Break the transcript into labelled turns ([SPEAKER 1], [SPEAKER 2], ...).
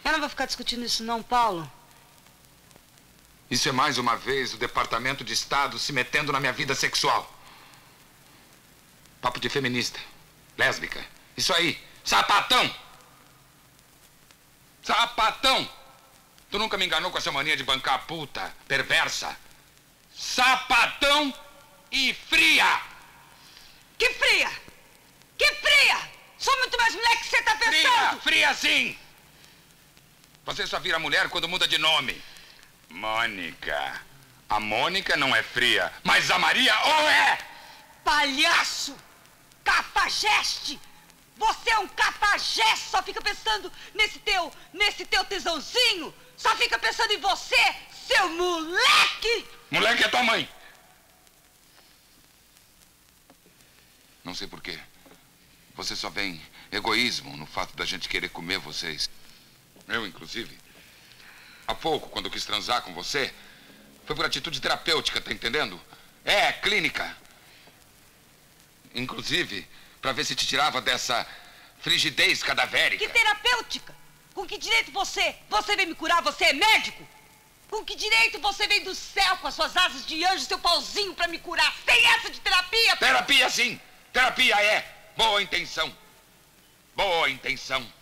[SPEAKER 1] Eu não vou ficar discutindo isso não, Paulo.
[SPEAKER 2] Isso é mais uma vez o Departamento de Estado se metendo na minha vida sexual. Papo de feminista, lésbica. Isso aí, sapatão! Sapatão! Tu nunca me enganou com essa mania de bancar a puta, perversa. Sapatão e fria!
[SPEAKER 1] Que fria? Que fria? Sou muito mais mulher que você tá pensando!
[SPEAKER 2] Fria sim! Você só vira mulher quando muda de nome. Mônica. A Mônica não é fria, mas a Maria ou é!
[SPEAKER 1] Palhaço! Cafajeste! Você é um cafajeste! Só fica pensando nesse teu tesãozinho! Só fica pensando em você, seu moleque!
[SPEAKER 2] Moleque é tua mãe! Não sei por quê. Você só vê egoísmo no fato da gente querer comer vocês. Eu, inclusive. Há pouco, quando eu quis transar com você, foi por atitude terapêutica, tá entendendo? É, clínica. Inclusive, pra ver se te tirava dessa frigidez cadavérica.
[SPEAKER 1] Que terapêutica? Com que direito você vem me curar? Você é médico? Com que direito você vem do céu com as suas asas de anjo, seu pauzinho pra me curar? Sem essa de terapia?
[SPEAKER 2] Terapia, sim! Terapia é boa intenção. Boa intenção.